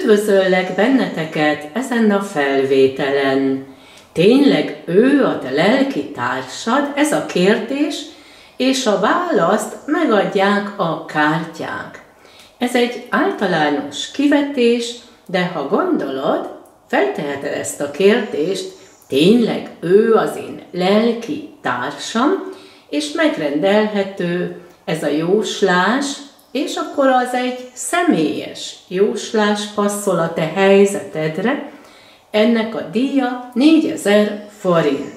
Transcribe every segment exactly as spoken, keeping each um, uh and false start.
Üdvözöllek benneteket ezen a felvételen. Tényleg ő a te lelki társad? Ez a kérdés, és a választ megadják a kártyák. Ez egy általános kivetés, de ha gondolod, felteheted ezt a kérdést, tényleg ő az én lelki társam, és megrendelhető ez a jóslás, és akkor az egy személyes jóslás passzol a te helyzetedre, ennek a díja négyezer forint.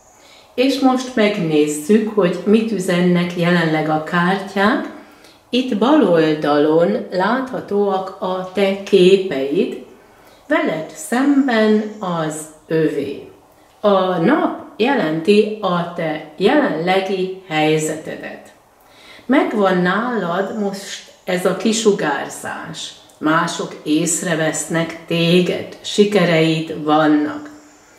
És most megnézzük, hogy mit üzennek jelenleg a kártyák. Itt bal oldalon láthatóak a te képeid, veled szemben az övé. A nap jelenti a te jelenlegi helyzetedet. Megvan nálad most ez a kisugárzás. Mások észrevesznek téged, sikereid vannak.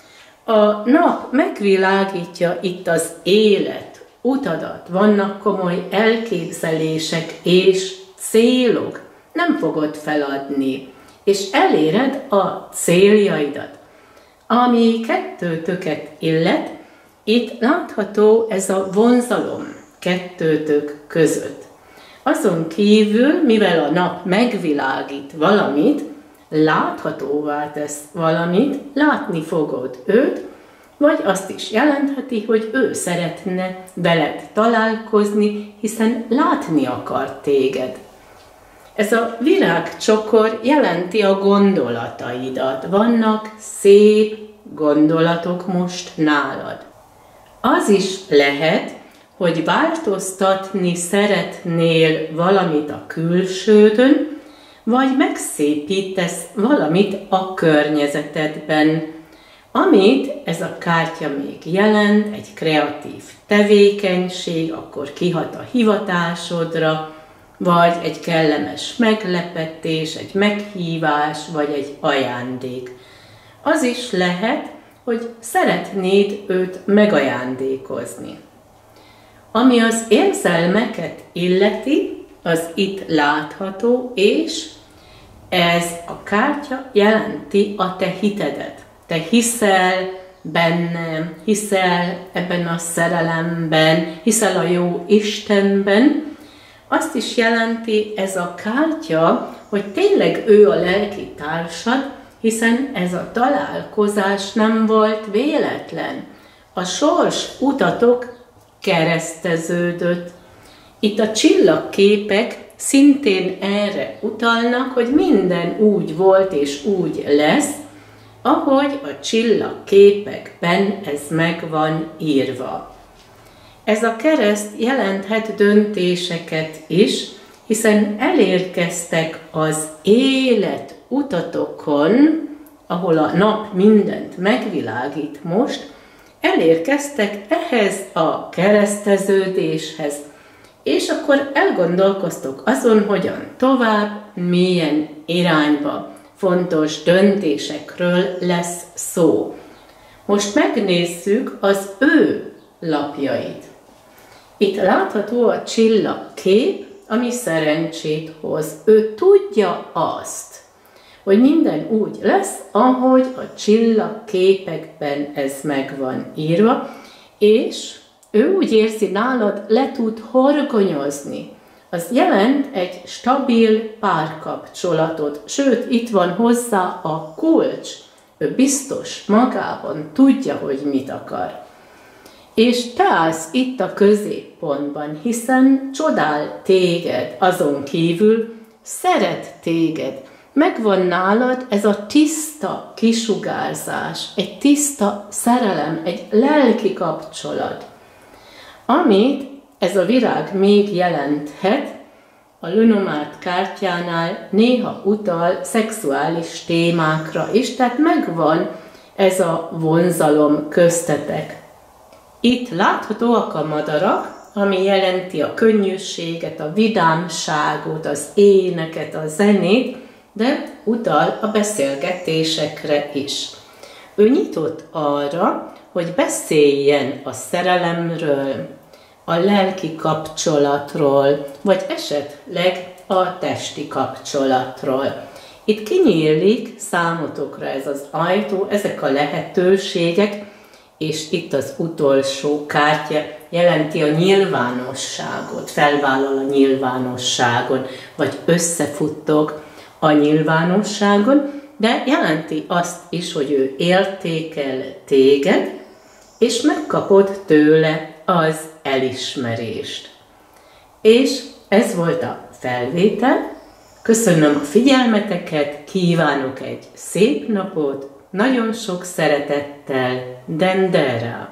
A nap megvilágítja itt az élet, utadat, vannak komoly elképzelések és célok. Nem fogod feladni, és eléred a céljaidat. Ami kettőtöket illet, itt látható ez a vonzalom kettőtök között. Azon kívül, mivel a nap megvilágít valamit, láthatóvá tesz valamit, látni fogod őt, vagy azt is jelentheti, hogy ő szeretne veled találkozni, hiszen látni akar téged. Ez a virágcsokor jelenti a gondolataidat. Vannak szép gondolatok most nálad. Az is lehet, hogy változtatni szeretnél valamit a külsődön, vagy megszépítesz valamit a környezetedben. Amit ez a kártya még jelent, egy kreatív tevékenység, akkor kihat a hivatásodra, vagy egy kellemes meglepetés, egy meghívás, vagy egy ajándék. Az is lehet, hogy szeretnéd őt megajándékozni. Ami az érzelmeket illeti, az itt látható, és ez a kártya jelenti a te hitedet. Te hiszel bennem, hiszel ebben a szerelemben, hiszel a jó Istenben. Azt is jelenti ez a kártya, hogy tényleg ő a lelki társad, hiszen ez a találkozás nem volt véletlen. A sors utatok kereszteződött. Itt a csillagképek szintén erre utalnak, hogy minden úgy volt és úgy lesz, ahogy a csillagképekben ez meg van írva. Ez a kereszt jelenthet döntéseket is, hiszen elérkeztek az élet utatokon, ahol a nap mindent megvilágít most, elérkeztek ehhez a kereszteződéshez, és akkor elgondolkoztok azon, hogyan tovább, milyen irányba. Fontos döntésekről lesz szó. Most megnézzük az ő lapjait. Itt látható a csillagkép, ami szerencsét hoz. Ő tudja azt, hogy minden úgy lesz, ahogy a csillagképekben ez meg van írva, és ő úgy érzi, nálad le tud horgonyozni. Az jelent egy stabil párkapcsolatot, sőt, itt van hozzá a kulcs. Ő biztos magában tudja, hogy mit akar. És te állsz itt a középpontban, hiszen csodál téged, azon kívül szeret téged. Megvan nálad ez a tiszta kisugárzás, egy tiszta szerelem, egy lelki kapcsolat, amit ez a virág még jelenthet. A Lenormand kártyánál néha utal szexuális témákra is, tehát megvan ez a vonzalom köztetek. Itt láthatóak a madarak, ami jelenti a könnyűséget, a vidámságot, az éneket, a zenét, de utal a beszélgetésekre is. Ő nyitott arra, hogy beszéljen a szerelemről, a lelki kapcsolatról, vagy esetleg a testi kapcsolatról. Itt kinyílik számotokra ez az ajtó, ezek a lehetőségek, és itt az utolsó kártya jelenti a nyilvánosságot, felvállal a nyilvánosságon, vagy összefuttok a nyilvánosságon, de jelenti azt is, hogy ő értékel téged, és megkapod tőle az elismerést. És ez volt a felvétel. Köszönöm a figyelmeteket, kívánok egy szép napot, nagyon sok szeretettel, Dendera!